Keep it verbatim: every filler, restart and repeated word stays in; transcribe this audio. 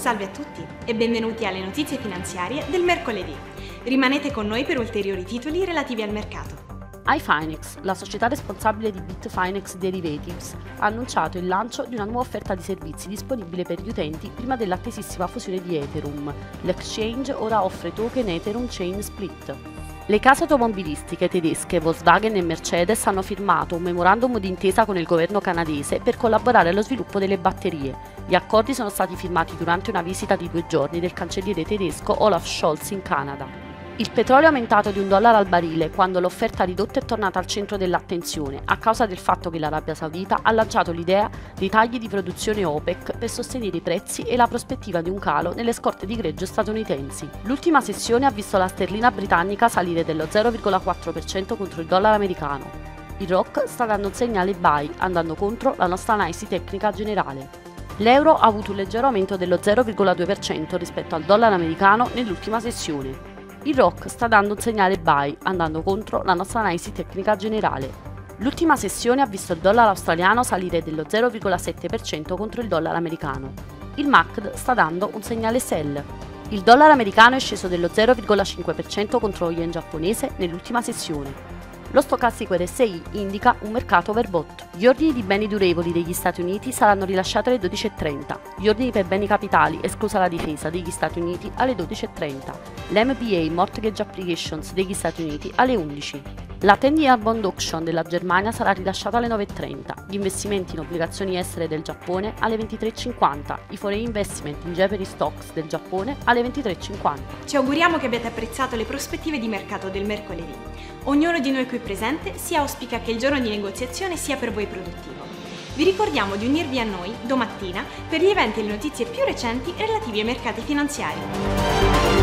Salve a tutti e benvenuti alle notizie finanziarie del mercoledì. Rimanete con noi per ulteriori titoli relativi al mercato. iFinex, la società responsabile di Bitfinex Derivatives, ha annunciato il lancio di una nuova offerta di servizi disponibile per gli utenti prima dell'attesissima fusione di Ethereum. L'exchange ora offre token Ethereum Chain Split. Le case automobilistiche tedesche Volkswagen e Mercedes hanno firmato un memorandum d'intesa con il governo canadese per collaborare allo sviluppo delle batterie. Gli accordi sono stati firmati durante una visita di due giorni del cancelliere tedesco Olaf Scholz in Canada. Il petrolio è aumentato di un dollaro al barile quando l'offerta ridotta è tornata al centro dell'attenzione a causa del fatto che l'Arabia Saudita ha lanciato l'idea di tagli di produzione OPEC per sostenere i prezzi e la prospettiva di un calo nelle scorte di greggio statunitensi. L'ultima sessione ha visto la sterlina britannica salire dello zero virgola quattro per cento contro il dollaro americano. Il R O C sta dando un segnale buy, andando contro la nostra analisi tecnica generale. L'euro ha avuto un leggero aumento dello zero virgola due per cento rispetto al dollaro americano nell'ultima sessione. Il R O C sta dando un segnale buy, andando contro la nostra analisi tecnica generale. L'ultima sessione ha visto il dollaro australiano salire dello zero virgola sette per cento contro il dollaro americano. Il M A C D sta dando un segnale sell. Il dollaro americano è sceso dello zero virgola cinque per cento contro lo yen giapponese nell'ultima sessione. Lo stocastico R S I indica un mercato overbought. Gli ordini di beni durevoli degli Stati Uniti saranno rilasciati alle dodici e trenta, gli ordini per beni capitali, esclusa la difesa, degli Stati Uniti alle dodici e trenta, l'M B A Mortgage Applications degli Stati Uniti alle undici. La dieci year Bond Auction della Germania sarà rilasciata alle nove e trenta, gli investimenti in obbligazioni estere del Giappone alle ventitré e cinquanta, i foreign investment in Japanese stocks del Giappone alle ventitré e cinquanta. Ci auguriamo che abbiate apprezzato le prospettive di mercato del mercoledì. Ognuno di noi qui presente si auspica che il giorno di negoziazione sia per voi produttivo. Vi ricordiamo di unirvi a noi domattina per gli eventi e le notizie più recenti relativi ai mercati finanziari.